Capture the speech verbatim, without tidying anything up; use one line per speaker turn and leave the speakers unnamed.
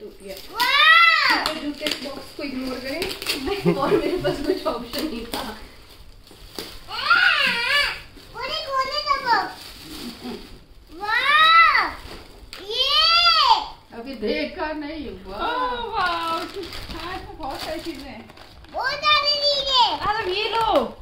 टूट गया। तो जूते बॉक्स को इग्नोर करें और मेरे पास कुछ ऑप्शन नहीं था। अभी देखा नहीं। वाह वाह, बहुत सारी चीजें, बहुत सारी चीजें। ये लो